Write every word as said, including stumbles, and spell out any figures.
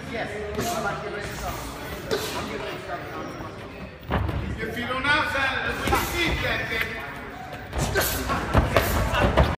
Yes. I'm about to get ready to start. I'm getting ready to start. If you don't outside, let's see that thing.